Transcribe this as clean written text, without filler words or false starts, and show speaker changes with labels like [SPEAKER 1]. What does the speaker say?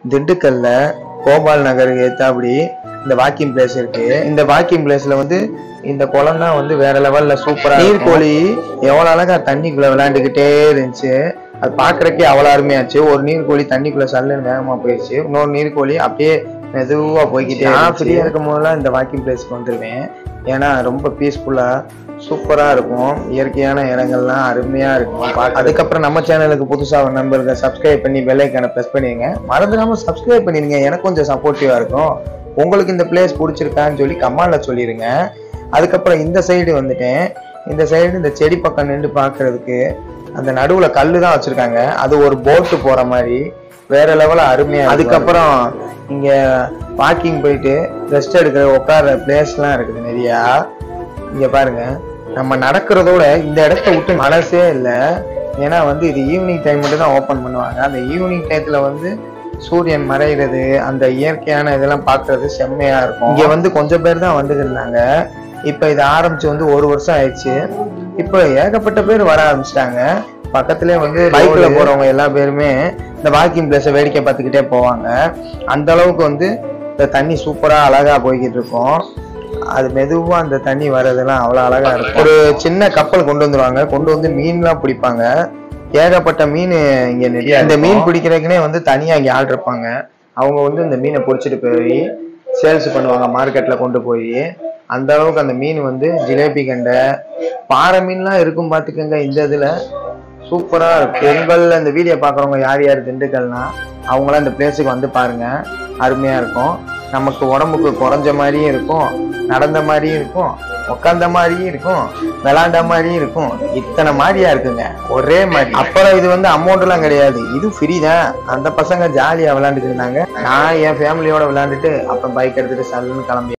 [SPEAKER 1] திண்டுக்கல்ல கோபால் நகர் ஏத்தாப்படி இந்த walking place இருக்கு. இந்த வாக்கிங் பிளேஸ்ல வந்து இந்த குளம் தான் வந்து வேற லெவல்ல சூப்பரா. நீர்கோழி எவ்வளவு அழகா தண்ணிக்குள்ள விளையாண்டுக்கிட்டே இருந்துச்சு. அது பாக்குறக்கே அவ்வளவு அருமையாச்சு. ஒரு நீர்கோழி தண்ணிக்குள்ள சல்லுன்னு வேகமா போயிடுச்சு. இன்னொரு நீர்கோழி அப்படியே மெதுவா போய்கிட்டே. நான் ஃப்ரீயா இருக்கும் போதெல்லாம் இந்த வாக்கிங் பிளேஸ்க்கு வந்துருவேன். ஏன்னா ரொம்ப பீஸ்ஃபுல்லா சூப்பரா இருக்கும். இயற்கையான இடங்கள்லாம் அருமையா இருக்கும். அதுக்கப்புறம் நம்ம சேனலுக்கு புதுசா ஒரு நம்பருக்கு சப்ஸ்கிரைப் பண்ணி பெல் ஐகானை பிரஸ் பண்ணிடுங்க. மறந்துடாம சப்ஸ்கிரைப் பண்ணிடுங்க. எனக்கு கொஞ்சம் சப்போர்ட்டிவா இருக்கும். உங்களுக்கு இந்த பிளேஸ் பிடிச்சிருக்கான்னு சொல்லி கமெண்ட்ல சொல்லிடுங்க. அதுக்கப்புறம் இந்த சைடு வந்துட்டேன். இந்த சைடு இந்த செடி பக்கம் நின்று பாக்குறதுக்கு அந்த நடுவுல கல்லு தான் வச்சிருக்காங்க. அது ஒரு போட்டு போற மாதிரி வேற லெவல அருமையா. அதுக்கப்புறம் இங்க வாக்கிங் போயிட்டு ரெஸ்ட் எடுக்கிற உட்கார பிளேஸ்லாம் இருக்குது நிறையா. இங்க பாருங்க, நம்ம நடக்கிறதோட இந்த இடத்த விட்டு மனசே இல்லை. ஏன்னா வந்து இது ஈவினிங் டைம் மட்டும் தான் ஓப்பன் பண்ணுவாங்க. அந்த ஈவினிங் டயத்துல வந்து சூரியன் மறைகிறது, அந்த இயற்கையான இதெல்லாம் பார்க்கறது செம்மையா இருக்கும். இங்க வந்து கொஞ்சம் பேர் தான் வந்துட்டு இருந்தாங்க. இப்ப இது ஆரம்பிச்சு வந்து 1 வருஷம் ஆயிடுச்சு. இப்ப ஏகப்பட்ட பேர் வர ஆரம்பிச்சிட்டாங்க. பக்கத்துலேயே வந்து பைக்ல போறவங்க எல்லா பேருமே இந்த வாக்கிங் பிளேஸை வேடிக்கை பார்த்துக்கிட்டே போவாங்க. அந்த அளவுக்கு வந்து இந்த தண்ணி சூப்பரா அழகா போய்கிட்டு இருக்கும். அது மெதுவா அந்த தண்ணி வர்றதெல்லாம் அவ்வளவு அழகா இருக்கும். ஒரு சின்ன கப்பல் கொண்டு வந்துருவாங்க. கொண்டு வந்து மீன்லாம் பிடிப்பாங்க. ஏகப்பட்ட மீன் இங்க நிறைய. இந்த மீன் பிடிக்கிறதுக்குனே வந்து தனியா இங்க ஆள் இருப்பாங்க. அவங்க வந்து இந்த மீனை பிடிச்சிட்டு போய் சேல்ஸ் பண்ணுவாங்க மார்க்கெட்ல கொண்டு போய். அந்த அளவுக்கு அந்த மீன் வந்து ஜிலேபி கண்டை பாறை மீன்லாம் இருக்கும் பார்த்துக்கோங்க. இந்த இதுல சூப்பரா இருக்கும். பொங்கல் இந்த வீடியோ பாக்குறவங்க யார் யார் திண்டுக்கல்னா அவங்களாம் இந்த பிளேஸுக்கு வந்து பாருங்க. அருமையா இருக்கும். நமக்கு உடம்புக்கு குறைஞ்ச மாதிரியும் இருக்கும், நடந்த மாதிரியும் இருக்கும், உட்காந்த மாதிரியும் இருக்கும், விளாண்ட மாதிரியும் இருக்கும். இத்தனை மாதிரியா இருக்குங்க ஒரே மாதிரி. அப்புறம் இது வந்து அமௌண்ட் எல்லாம் கிடையாது, இது ஃப்ரீ தான். அந்த பசங்க ஜாலியா விளையாண்டுட்டு இருந்தாங்க. நான் என் ஃபேமிலியோட விளையாண்டுட்டு அப்புறம் பைக் எடுத்துட்டு சல்லுன்னு கிளம்பி